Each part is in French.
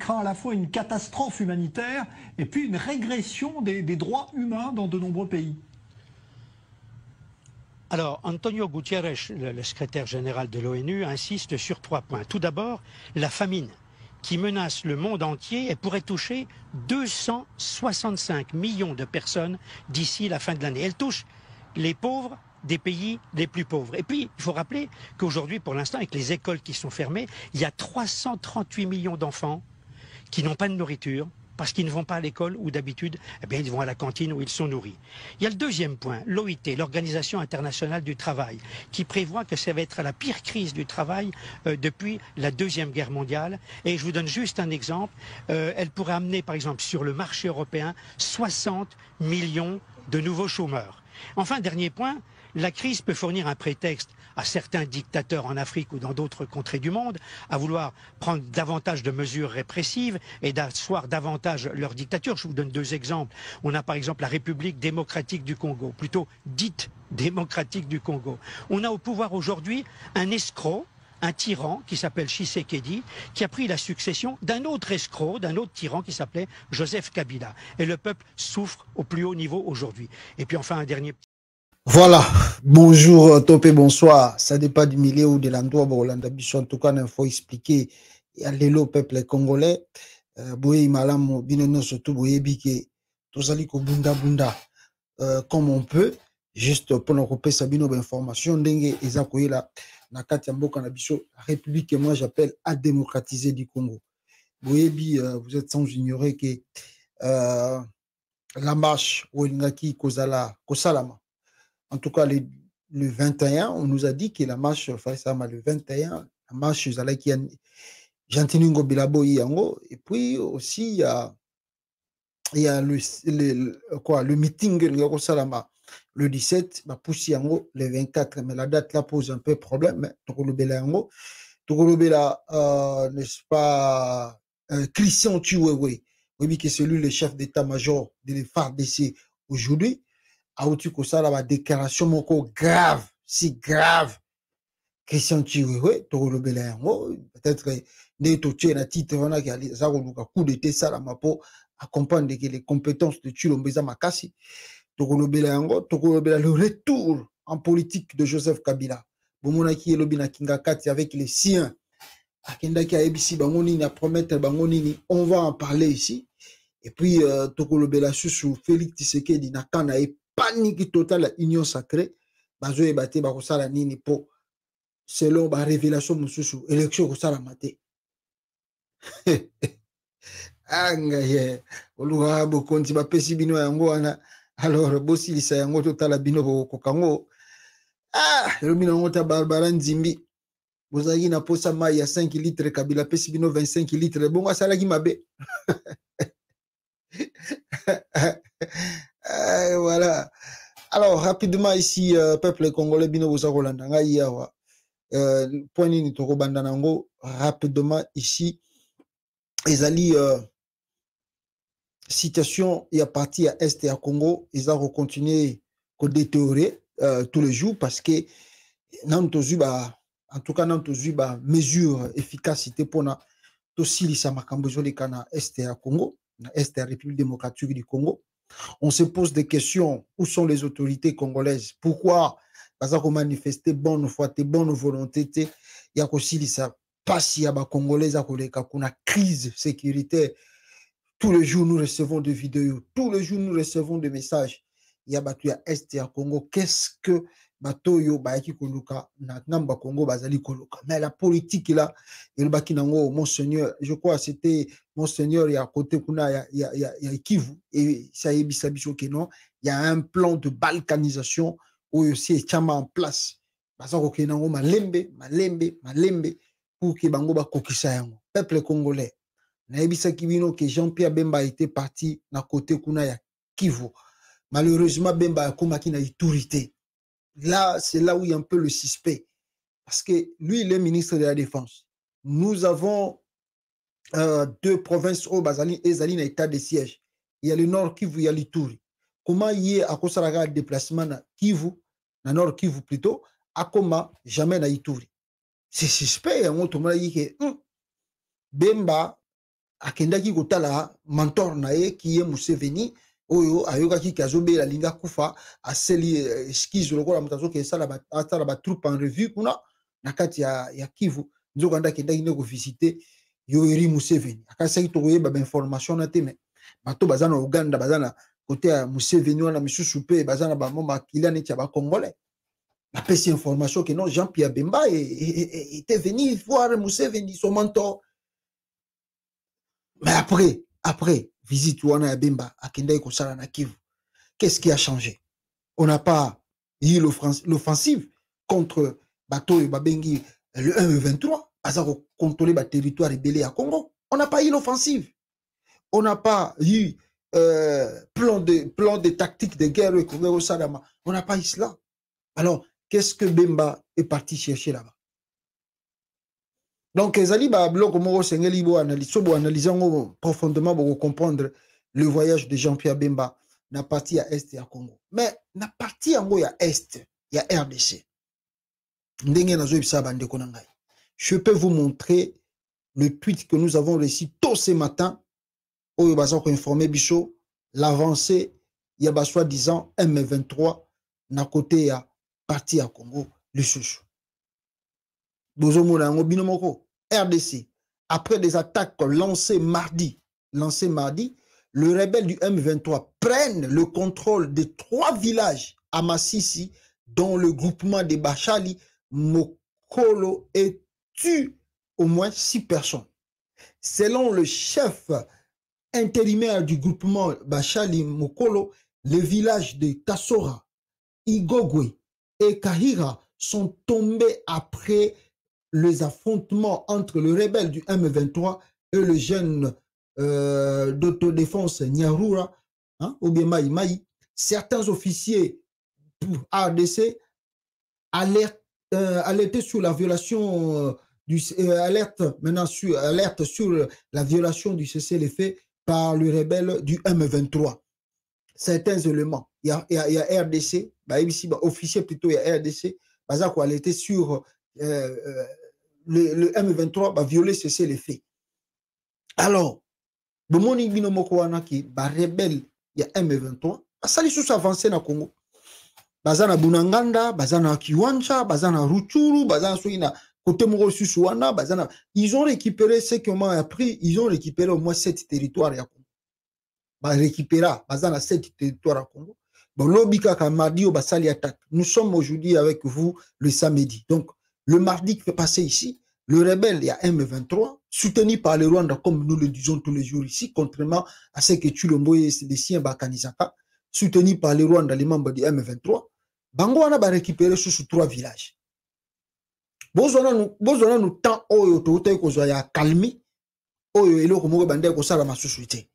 craint à la fois une catastrophe humanitaire et puis une régression des droits humains dans de nombreux pays. Alors, Antonio Gutiérrez, le secrétaire général de l'ONU, insiste sur 3 points. Tout d'abord, la famine qui menace le monde entier et pourrait toucher 265 millions de personnes d'ici la fin de l'année. Elle touche les pauvres des pays les plus pauvres. Et puis, il faut rappeler qu'aujourd'hui, pour l'instant, avec les écoles qui sont fermées, il y a 338 millions d'enfants qui n'ont pas de nourriture, parce qu'ils ne vont pas à l'école où d'habitude, eh bien, ils vont à la cantine où ils sont nourris. Il y a le deuxième point, l'OIT, l'Organisation internationale du travail, qui prévoit que ça va être la pire crise du travail depuis la Deuxième Guerre mondiale. Et je vous donne juste un exemple. Elle pourrait amener, par exemple, sur le marché européen, 60 millions de nouveaux chômeurs. Enfin, dernier point, la crise peut fournir un prétexte à certains dictateurs en Afrique ou dans d'autres contrées du monde à vouloir prendre davantage de mesures répressives et d'asseoir davantage leur dictature. Je vous donne 2 exemples. On a par exemple la République démocratique du Congo, plutôt dite démocratique du Congo. On a au pouvoir aujourd'hui un escroc, un tyran qui s'appelle Tshisekedi, qui a pris la succession d'un autre escroc, d'un autre tyran qui s'appelait Joseph Kabila. Et le peuple souffre au plus haut niveau aujourd'hui. Et puis enfin un dernier... Voilà, bonjour, topé, bonsoir. Ça dépend du milieu ou de l'endroit. En tout cas, il faut expliquer à l'élo peuple congolais. Boye malam, binono surtout boye bike. Tozali ko bunda bunda comme on peut. Juste pour nous repérer sabino information. Dengue eza koyela na kati ya mboka na biso République que moi j'appelle à démocratiser du Congo. Boye bi, vous êtes sans ignorer que la marche Ouelingaki Kozala Kosalama. En tout cas, le 21, on nous a dit que la marche, le 21, la marche, qui Jantiningo Bilabo Yango. Et puis aussi, il y a le meeting le 17, Poussi Yango, le 24. Mais la date là pose un peu problème. Tokolobela Yango. Tokolobela, n'est-ce pas, Christian Chiwewe. Oui, que c'est lui le chef d'état-major de FARDC aujourd'hui. Aouti Kosala la déclaration moko grave, si grave. Christian Chiwewe, Togolobela yango, peut-être ne toche na titre wana ki ali za koluka coup d'état sala mapo à comprendre que les compétences de Chilombeza Makasi. Togolobela yango, Togolobela le retour en politique de Joseph Kabila. Bomona ki elobi na Kingakati avec les siens. Akenda ki aebisi bangoni na promettre bangoni, on va en parler ici. Et puis Togolobela sous Félix Tshisekedi na kana e panique totale à union sacrée. Bazo e bate ba kosala nini po selon ba révélation mususu élection kosala maté. Anga ye oluwa bo konti ba pesi bino yango wana alors bosi lisa yango totala bino ko kango le bino ngota Barbara Nzimbi bozaki na posa mai ya 5 litres Kabila pesi bino 25 litres bongo asala ki mabe. Voilà. Alors, rapidement ici, peuple congolais, bino bosa Rolanda, point ni toko bandanango, rapidement ici, ezali situation y a parti à Est et à Congo, ils ont continué à détériorer tous les jours parce que en tout cas, nous avons mesure efficacité pour na to silisa makambozo le kana Est et à Congo, Est et à République démocratique du Congo. On se pose des questions. Où sont les autorités congolaises? Pourquoi parce qu'on manifester bonne foi, bonne volonté, il y a aussi ça pas si y a congolais à une crise sécuritaire. Tous les jours nous recevons des vidéos, tous les jours nous recevons des messages. Il y a battu à Est et à Congo. Qu'est-ce que Batoyo Baiki Koluka na Namba Congo Bazali Koluka? Mais la politique là, il baki nango monseigneur, je crois c'était monseigneur il y a côté kuna il y a Kivu et ça y est bisabiso que non, il y a un plan de balkanisation où aussi est chama en place. Bazako ke nango malembe pour que bango ba kokisa yango. Peuple congolais. Naebisa kibino que Jean-Pierre Bemba était parti na côté kuna ya Kivu. Malheureusement Bemba a komaki na autorité. Là, c'est là où il y a un peu le suspect. Parce que lui, il est ministre de la Défense. Nous avons 2 provinces au Bazali et Zali, état de siège. Il y a le Nord Kivu, il y a l'Ituri. Comment il y a à cause de déplacement na Kivu, na Nord Kivu plutôt, à comment jamais na Ituri. C'est suspect. On te dit que Bemba akendaki kotala mentor na ye qui est Museveni oyo ayokaki kazobe la linga kufa aseli skiz lokola mutazo ke sala ba troupe en revue kuna na kati ya Kivu nzoko anda kendaki ne ko visiter Yoweri Museveni akasaki to koyeba ba information na te mais bato bazana Uganda bazana côté ya Museveni wana misusu pe bazana ba moma kilani tia ba congolais la pesi information que non Jean-Pierre Bemba était venu voir Museveni son mentor. Mais après, visite Wana ya Bemba, à Kenda et Kosala na Kivu, qu'est-ce qui a changé? On n'a pas eu l'offensive contre Bato et Babengi, le 1-23, à contrôler le territoire rébellé à Congo. On n'a pas eu l'offensive. On n'a pas eu plan de tactique de guerre au Congo Sadama. On n'a pas eu cela. Alors, qu'est-ce que Bemba est parti chercher là-bas? Donc, Ezali Bablo, comme on analyser profondément pour comprendre le voyage de Jean-Pierre Bemba na partie à Est et à Congo. Mais na partie en Est, il y a RDC. Je peux vous montrer le tweet que nous avons reçu tôt ce matin où il va informer Bichot l'avancée, il y a soi-disant M23 na côté à partie à Congo, le chouchou. RDC, après des attaques lancées mardi, le rebelle du M23 prennent le contrôle de 3 villages à Massissi, dont le groupement de Bachali, Mokolo, et tue au moins 6 personnes. Selon le chef intérimaire du groupement Bachali Mokolo, les villages de Kassora, Igogwe et Kahira sont tombés après les affrontements entre le rebelle du M23 et le jeune d'autodéfense Nyarura, hein, ou bien Maï. Certains officiers ARDC alertaient sur la violation alerte sur la violation du cessez-le-feu par le rebelle du M23. Certains éléments, il y a RDC, officier plutôt, il y a RDC, qui alertait sur le M23 va violer cessez-le-feu. Alors, le moni binomoko wana ki ba rebelle ya M23 asali sous avancer na Congo. Bazana Bunanganda, bazana Kiwanja, bazana Ruchuru, bazana soina côté moko susu wana, bazana ils ont récupéré ce qu'on a appris, ils ont récupéré au moins 7 territoires ya Congo. Ba récupéra bazana 7 territoires à Congo. Bon lobika ka mardi au basali attaque. Nous sommes aujourd'hui avec vous le samedi. Donc le mardi qui fait passer ici, le rebelle, il y a M23, soutenu par le Rwanda, comme nous le disons tous les jours ici, contrairement à ce que tu le moyes des siens Bakanisaka, soutenu par le Rwanda, les membres du M23, Bangoana va récupérer sous 3 villages. Bozona nous temps oyo tote ko zoya calmi, oyo eloko moko bande ko sala masusuité.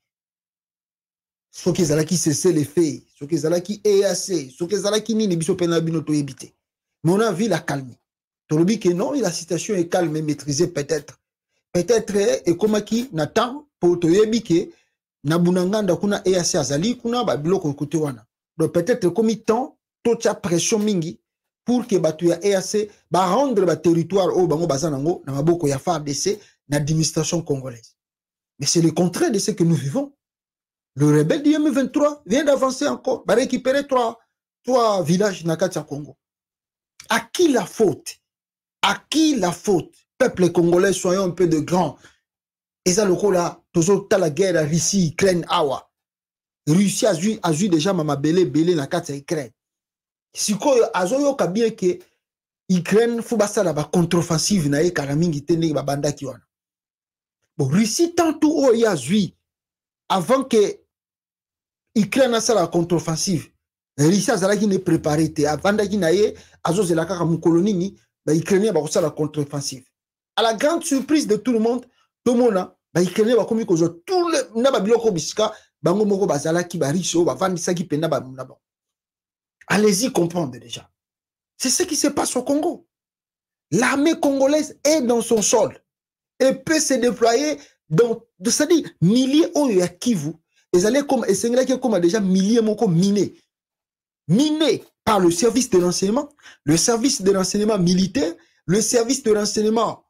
Ce qui est là qui cesse les faits, ce qui est là qui EAC, ce qui est là qui nini biso pena bino to éviter. Mais on a vu la calmie. Tolobi que non, la situation est calme et maîtrisée peut-être. Peut-être, et comme qui n'attend pour te yebike, na bunanganda kuna EAC azali kuna ba biloko kote wana. Donc peut-être comme il temps, toute pression mingi pour que batu ya EAC ba rendre ba territoire au bango bazanango na maboko ya FARDC na administration congolaise. Mais c'est le contraire de ce que nous vivons. Le rebelle du M23 vient d'avancer encore, va récupérer 3 villages na Katia Congo. À qui la faute? À qui la faute? Peuple congolais, soyons un peu de grands. Et ça, le coup là, toujours la guerre Russie, Ukraine, Awa. Russie a vu déjà Mama Belé na Katia Ukraine. Si quoi, azoyo kabien que Ukraine faut basta la contre-offensive na karamingi tene ba banda kiwana. Bon, Russie tant tout o ya zui avant que Ukraine a la contre-offensive. Russie a zala qui n'est préparé te avant qui na ye azo zela kaka mukolonini ba Ukrainien ba la contre-offensive. À la grande surprise de tout le monde ba Ukrainien ba komi ko zo tout le na ba biloko bisika bango moko bazala ki ba riche ba vandisa ki pena ba muna ba. Allez-y comprendre déjà. C'est ce qui se passe au Congo. L'armée congolaise est dans son sol et peut se déployer dans, c'est-à-dire, milliers de Kivu. Ils allaient comme, et comme déjà milliers moko minés. Minés par le service de renseignement militaire, le service de renseignement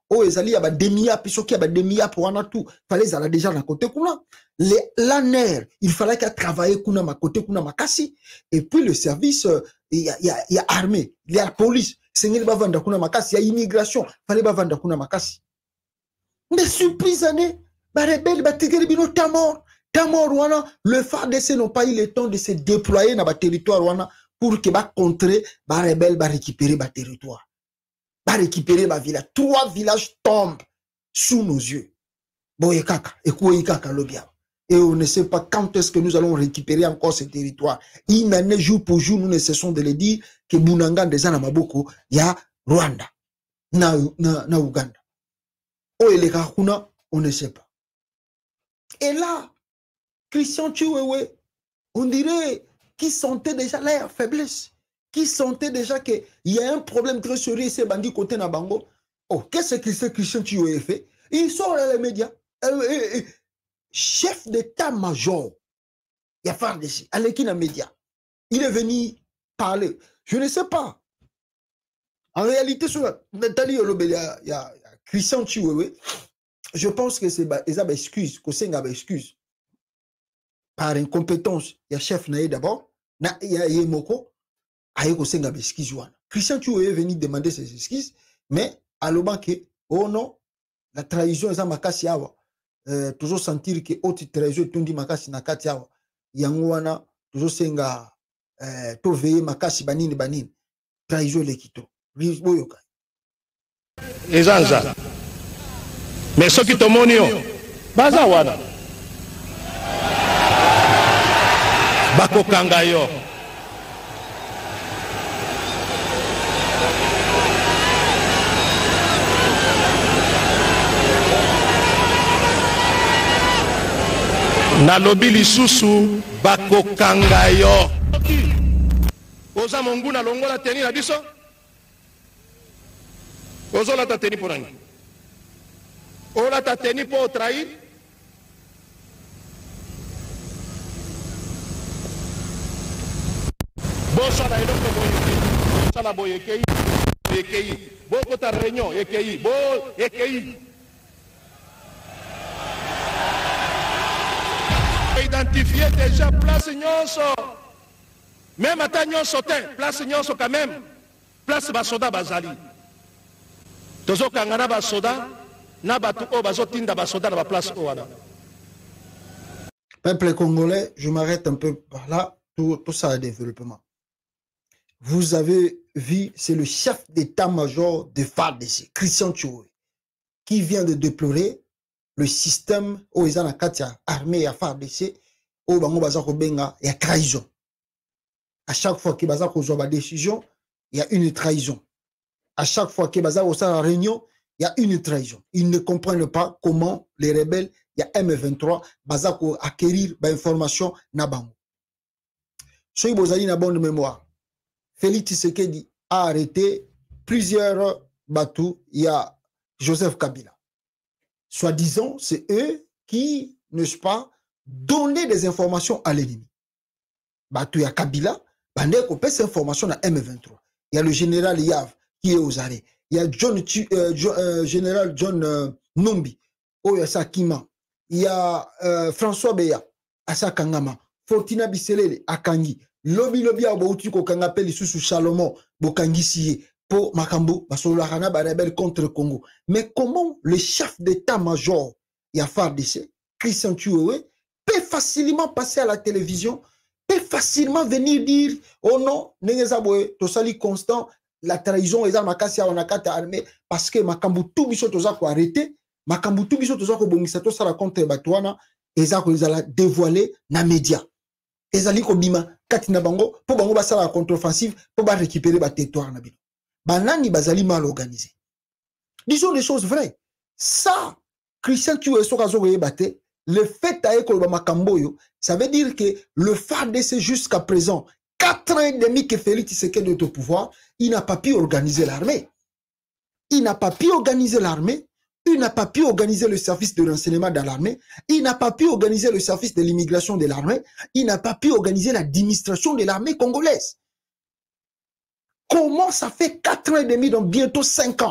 oh ezali ya ba demia piso ki ba demia pour wana tout fallait ça déjà na côté kuna l'ANER il fallait qu'à travailler kuna ma côté kuna makasi et puis le service il y a armée il y a police sengeli ba vanda kuna makasi il y a immigration fallait ba vanda kuna makasi mais surprise année ba rebelle ba tigeri bino tamor wana le FARDC n'ont pas eu le temps de se déployer dans ba territoire wana pour que ba contrer ba rebelle ba récupérer ba territoire. Va récupérer ma village. 3 villages tombent sous nos yeux. Boyekaka, Ekoyekaka, Lobia. Et on ne sait pas quand est-ce que nous allons récupérer encore ce territoire. Une année, jour pour jour, nous ne cessons de le dire que Bunanga, des Anamaboko, il y a Rwanda, na Uganda. Oh, et les Kahuna, on ne sait pas. Et là, Christian Chiwewe, on dirait qu'il sentait déjà leur faiblesse. Qui sentait déjà qu'il y a un problème très sérieux, ces bandits côté Nabango. Oh, qu'est-ce que c'est Christian Chiwewe fait? Il sort dans les médias. Chef d'état-major, il y a FARDC, à l'équipe dans les médias. Il est venu parler. Je ne sais pas. En réalité, sur Nathalie il y a Christian Chiwewe. Je pense que c'est des excuses, que c'est une excuse. Par incompétence, il y a chef Naï d'abord, il y a Yemoko. Christian Chiwewe est venu demander ses excuses, mais à l'obanque, oh non, la trahison est à makasi awa. Toujours sentir que haute trahison est tundi makasi na kati awa. Yangwana, toujours senga, to veiller makasi banine. Trahison l'équito. Boyoka. Ezanza. Mais ce qui te monio, baza wana. Bako kangayo. Nalobi lisusu bakokanga yo oza monguna longola teni na biso ozola ta teni ponani ola ta teni po trahir bosa na eloko boyekei sala boyekei boko ta réunion ekei bo ekei identifier déjà place nyonso même ata nyonso te place nyonso quand même place basoda bazali tozokanga na basoda na batu o bazotinda basoda na place o wana. Peuple congolais, je m'arrête un peu par là, tout ça le développement. Vous avez vu, c'est le chef d'état-major de FARDC, Christian Chiwewe, qui vient de déplorer le système où ils ont la armée à FARDC, où il y a trahison. À chaque fois qu'il y a une décision, il y a une trahison. À chaque fois qu'il y a une réunion, il y a une trahison. Ils ne comprennent pas comment les rebelles, il y a M23, bazako acquérir l'information nabango. Si vous avez une bonne mémoire, Félix Tshisekedi a arrêté plusieurs bateaux. Il y a Joseph Kabila. Soi-disant, c'est eux qui, n'est-ce pas, donnaient des informations à l'ennemi. Bateau, il y a Kabila, il y a ces informations à M23. Il y a le général Yav qui est aux arrêts. Il y a général John Numbi, Oyasakima. Il y a François Beya, Asakangama. Fortina Bisselele, Akangi. Lobi a bauti ko kangapeli sous Salomon, Bokangi pour Makambo, Basolahana Barebel contre Congo. Mais comment le chef d'état-major, il y a FARDC, Christian Chiwewe, peut facilement passer à la télévision, peut facilement venir dire, oh non, Nengezaboe, Tosali Constant, la trahison, Eza Makasi Awanakata armée, parce que Makambu Tubiso Tozako arrêté, Makambu Tubiso Tozako Bongisato Sala contre Batouana, Eza Kozala dévoilé na média. Ezali Kobima, Katina Bango, pour Bango Basala la contre-offensive, pour récupérer le territoire. Banani Bazali mal organisé. Disons les choses vraies. Ça, Christian Chiwewe Sokazo Bate, le fait à Ekoloba Makamboyo, ça veut dire que le FARDC jusqu'à présent, 4 ans et demi que Félix Tshisekedi est au pouvoir, il n'a pas pu organiser l'armée. Il n'a pas pu organiser l'armée. Il n'a pas pu organiser le service de renseignement dans l'armée. Il n'a pas pu organiser le service de l'immigration de l'armée. Il n'a pas pu organiser l'administration de l'armée congolaise. Comment ça fait 4 ans et demi, donc bientôt 5 ans,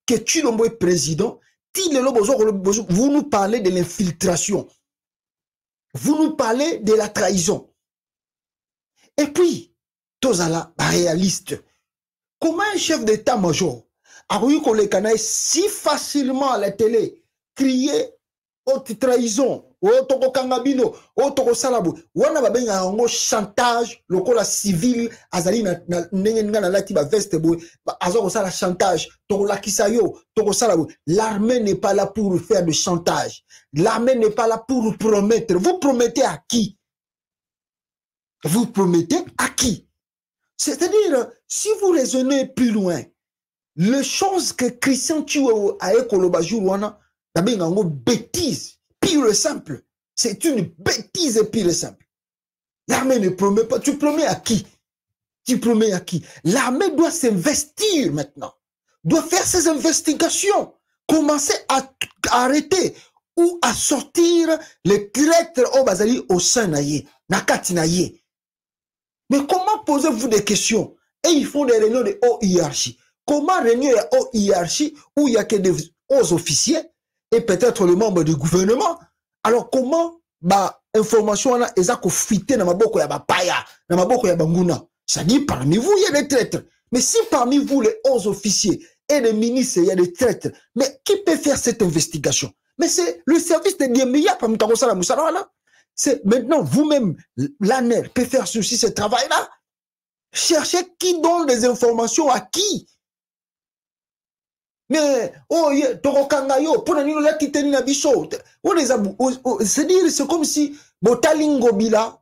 que Chilombo est président, vous nous parlez de l'infiltration. Vous nous parlez de la trahison. Et puis, Tozala, réaliste. Comment un chef d'état-major a eu qu'on les canaille si facilement à la télé, crier haute trahison, haute kangabino, haute salabu, wana babenga ngo chantage, lokola civil, azali na nenga na lati ba veste boy, azoko sala chantage, toko lakisayo, toko salabu. L'armée n'est pas là pour faire de chantage. L'armée n'est pas là pour promettre. Vous promettez à qui? Vous promettez à qui? C'est-à-dire, si vous raisonnez plus loin, les choses que Christian Chiwewe a écoloba Jourouana, c'est une bêtise, pure et simple. C'est une bêtise pure et simple. L'armée ne promet pas. Tu promets à qui? Tu promets à qui? L'armée doit s'investir maintenant. Doit faire ses investigations. Commencer à arrêter ou à sortir les traîtres au Bazali au sein naïe, nakati naïe. Mais comment posez-vous des questions? Et ils font des réunions de haute hiérarchie. Comment réunir la haute hiérarchie où il n'y a que des hauts officiers et peut-être le membre du gouvernement? Alors comment information là est à fuiter dans ma boko ya bapaya, dans ma boko ya banguna? Ça dit parmi vous il y a des traîtres. Mais si parmi vous les hauts officiers et les ministres il y a des traîtres, mais qui peut faire cette investigation? Mais c'est le service de Diemia parmi Takosala Moussara là. C'est maintenant vous-même, l'ANER peut faire ceci, ce travail-là. Cherchez qui donne des informations à qui. Mais, oh, Torokangayo, pour nous la titani na biso. C'est-à-dire, c'est comme si, Botali Ngobila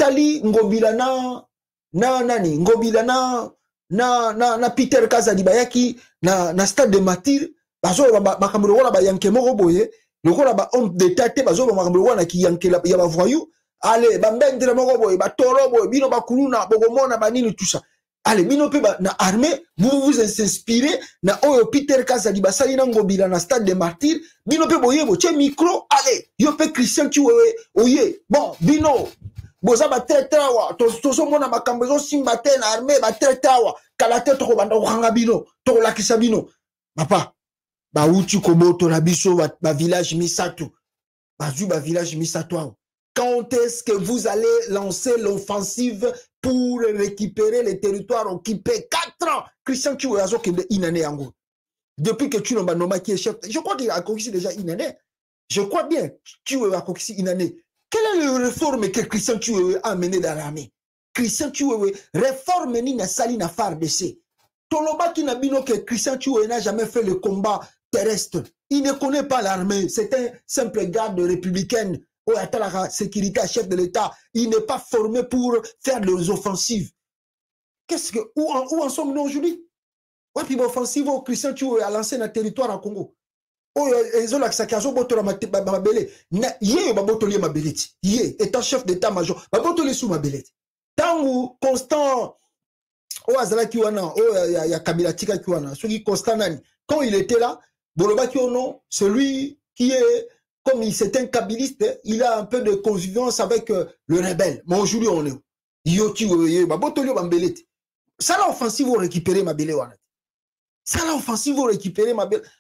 na Peter Kazadibayaki, na stade de Matir, bazo, bakamuro wala bayanke moro boye, lokola ba homme d'état te bazo bakamuro wala ki yanke la ya ba voyou. Allez, bambendre moro boye, ba toro boye, bino bakuluna, bogomona banini tout ça. Allez, bino pe na armée, vous vous inspirez na oyo Peter Kazadi basali na Ngobila na stade de Martyr, bino pe boye bo che micro, allez, yo pe Christian Chiwewe, oye, bon, bino, boza ba trawa, tozo mona makambo zo simba te na armée ba trawa, kala te to banda ko bino, to lakisa bino. Papa, ba uti koboto na biso ba village Misato. Ba zu ba village Misato. Quand est-ce que vous allez lancer l'offensive pour récupérer les territoires occupés? 4 ans. Christian Chiwewe qui est inané en gros. Depuis que tu l'as nommé qui est chef, je crois qu'il a conquis déjà inané. Je crois bien Chiwewe a conquis inané. Quelle est la réforme que Christian Chiwewe a menée dans l'armée? Christian Chiwewe, réforme ni na sali na FARDC. Toloba qui n'a bino que Christian Chiwewe n'a jamais fait le combat terrestre. Il ne connaît pas l'armée. C'est un simple garde républicaine. La sécurité à chef de l'État, il n'est pas formé pour faire des offensives. Qu'est-ce que où en sommes-nous aujourd'hui? Ouais, puis l'offensive au Christian Chiwewe a lancé dans le territoire à Congo. Oh, ils ont l'accès à Zoboto ma belé. Yé babotoli ma belette. Yé étant chef d'état-major, babotoli sous ma belette. Tant où Constant, oh Azala Kiwana, oh ya Kabila Tika Kiwana, celui Constant Nani. Quand il était là, Boloba Kiono, celui qui est comme il c'est un kabiliste, il a un peu de convivence avec le rebelle. Mais aujourd'hui, on est. Yoti, babotoli ma belette. Ça l'offensive, vous récupérez ma belette. Ça l'offensive, vous récupérez ma belette.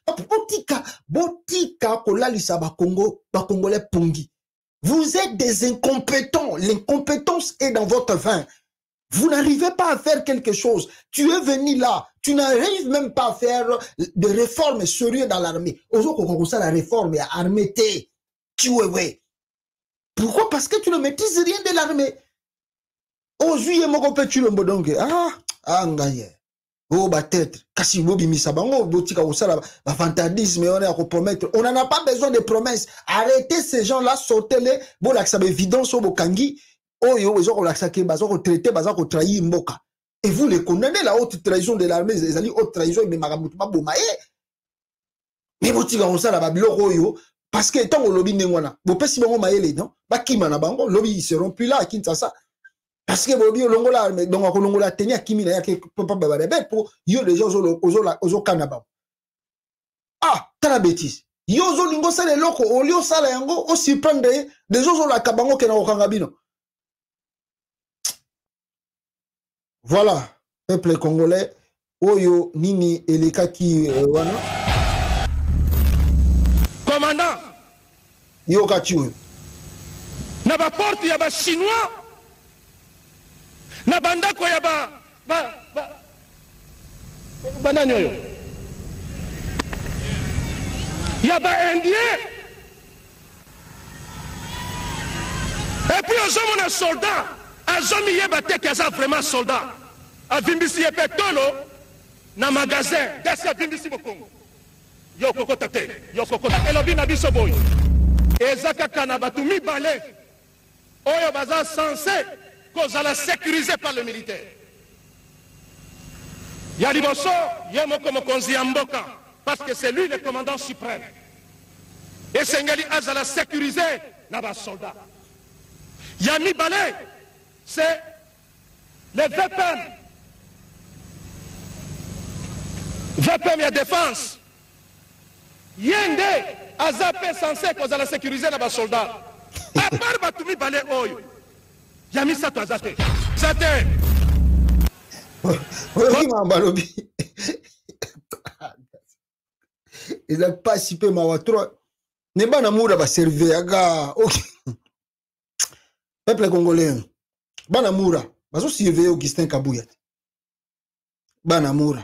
Botika, kolalisa ba Congo, ba Congolais pongi. Vous êtes des incompétents. L'incompétence est dans votre vin. Vous n'arrivez pas à faire quelque chose. Tu es venu là. Tu n'arrives même pas à faire de réformes sérieuses dans l'armée. Aujourd'hui, la réforme est armée. Pourquoi? Parce que tu ne maîtrises rien de l'armée. Aujourd'hui, tu le oh, peut-être. Kasi bobi misabango, botika osala, fantasme, on est à promettre. On n'en a pas besoin de promesses. Arrêtez ces gens-là, sortez-les. Bon, là, ça évidence au Bokangi. Oh, yo, ils ont relaxé, ils ont traité, ils ont trahi Mboka. Et vous les condamnez, la haute trahison de l'armée, les alliés haute trahison, mais Maramutuma Bomaye. Mais botika osala, babilo, yo, parce que tant que lobby n'engwana, bo pesi bango maele, non? Bakima na bango, lobby, ils seront plus là, à Kinshasa. Parce que Bobi Longola, donc Longola tenir Kimi na yake papa babebe pour yo les gens ozo kanaba. Ah, t'as bêtise. Yo zo lingo sale loko olio sala yango o surprendre des gens la kabango ke na okangabino. Voilà, peuple congolais, oyo nini eleka ki wana. Yoka Chiwe. Na ba porte ya ba chinois. Na bandako ya ba nani oyo. Ya ba indien. Et puis aux hommes on a soldats. Azomi yeba te kaza vraiment soldat. A vimbisi yepe tolo na magasin. Desi a vimbisi bokongo. Yo kokota te. Yo kokota. Elobi na biso boy. Ezaka kana batu mibale. Oyo baza censé kozala sécurisé par le militaire. Ya liboso yemoko mokonzi ya mboka parce que c'est lui le commandant suprême. Et Sengali azala sécurisé na ba soldat. Ya mibale c'est les VPN. VPN ya défense. Yende azape censé kozala sécurisé na ba soldat. À part batumi balé oyo. Yami sato azate. Zate. Oui, Mambalobi. Il n'a pas si peu ma trop. Ne pas namoura va servir aga. Peuple congolais. Banamoura. Baso surveiller Augustin Kabouya. Banamoura.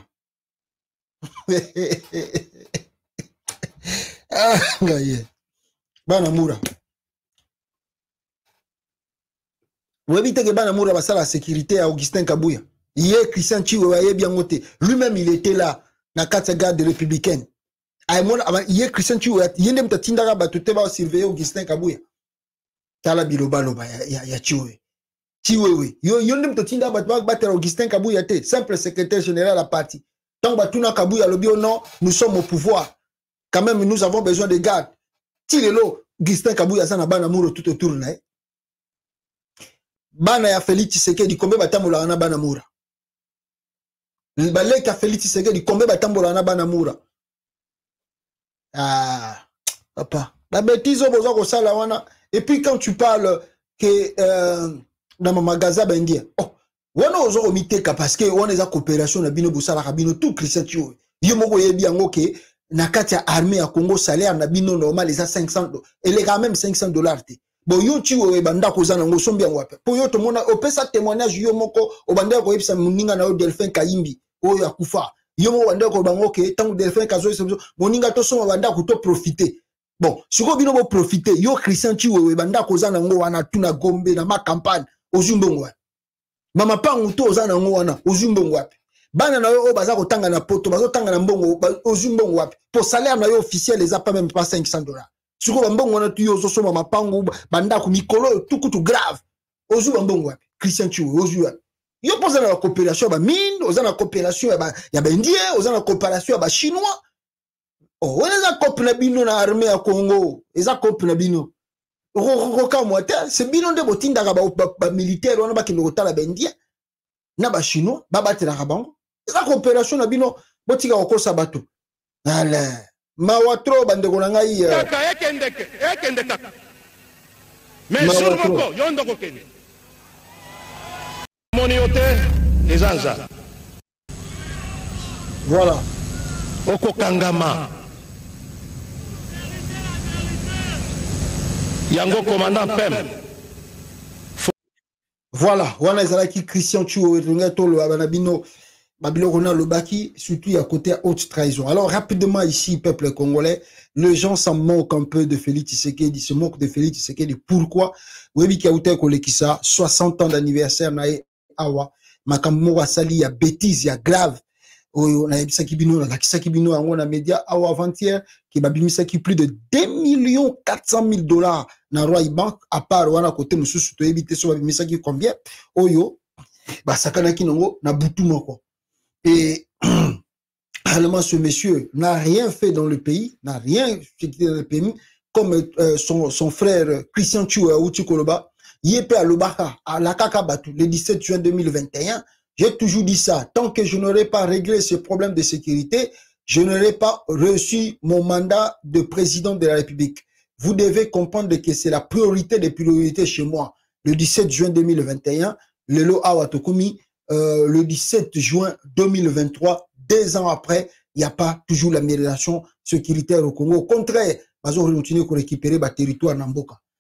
Ah, gaye. Banamoura. Vous évitez que Banamoura va la sécurité à Augustin Kabouya. Hier, Christian Chiwe bien noté. Lui-même, il était là, dans la garde républicaine. Hier, Christian Chiwe, il y a un tindara batute va surveiller Augustin Kabouya. Tala biloba loba, ya Chiwe. Chiwe, oui. Yo, un tindara batute battre Augustin Kabouya, simple secrétaire général à la partie. Tant que Batuna Kabouya, le bio, non, nous sommes au pouvoir. Quand même, nous avons besoin de garde. Tirez-le, Augustin Kabouya, ça n'a pas d'amour tout autour, né? Bana ya Félix Tshisekedi kombe batambola na Banamoura. Balek ya Félix Tshisekedi kombe batambola na Banamoura. Ah, papa. La bêtise au besoin ça la wana. Et puis quand tu parles que dans mon magasin bendia. Oh, wana ozo omiteka parce que on est en coopération na bino busala kabino tout Christian Chiwe. Yo moko yebi yango ke na kati ya armée ya Congo salaire na bino normal les 500 et les quand même $500 te. Bon yo Chiwe banda kozana ngo sombi yango ape. Po yo to mona opesa témoignage yo moko obanda ko yebisa muninga na yo Delphin Kayimbi oyo akufa. Yo mo banda ko bango ke tangu Delphin Kazo moninga to soma banda ko to profiter. Bon, siko bino bo profiter yo Christian Chiwe banda kozana ngo wana tuna Gombe na ma campagne ozumbongo. Mama pangu to ozana ngo wana ozumbongo ape. Bana na yo baza ko tanga na poto bazo tanga na mbongo ozumbongo ape. Pour salaire na yo officiel les a pas même pas $500. Suko bambongo wana tu yo zo mama pangu banda ku mikolo tukutu grave. Ozu bambongo wapi? Christian Chiwe ozu wapi? Yo posa na coopération ba mine, oza na coopération ya ba indien, oza na coopération ya ba chinois. Oh, on eza copé na bino na armée ya Congo, eza copé na bino. Roka moite, c'est bino de botinda ba militaire wana ba kino kotala ba indien na ba chinois, ba batela ka bango. Eza coopération na bino botika kokosa bato. Allez. Mawatro bandeko na ngai kaka ekende kaka mais sur moko yondo ko kende moni yote ezanza voilà oko kangama yango commandant Pem voilà wana ezalaki Christian Chiwe tolo abanabino Babilorona Lobaki, surtout à côté à haute trahison. Alors, rapidement ici, peuple congolais, les gens s'en moquent un peu de Félix Tshisekedi, se moquent de Félix Tshisekedi. Pourquoi? Oui, Kiaouté Kolekisa, 60 ans d'anniversaire, nae awa, makambo wasali, ya bêtise, ya grave. On a bisaki bino, la kisaki bino, on a média, awa avant-hier, qui babimisaki plus de $2,400,000 na roi bank, à part, wana côté, nous sous, to éviter, so babimisaki combien? Oyo, basakana kinongo, na butu moko. Et allemand, ce monsieur n'a rien fait dans le pays, n'a rien fait dans le pays, comme son frère Christian Chiwe Outi Koloba, Yépe à Lobaka, à la Kakabatu, le 17 juin 2021. J'ai toujours dit ça, tant que je n'aurai pas réglé ce problème de sécurité, je n'aurai pas reçu mon mandat de président de la République. Vous devez comprendre que c'est la priorité des priorités chez moi. Le 17 juin 2021, le Lo Awatokumi, le 17 juin 2023, 2 ans après, il n'y a pas toujours l'amélioration sécuritaire au Congo. Au contraire, bazo continuer ko récupérer ba territoire na mboka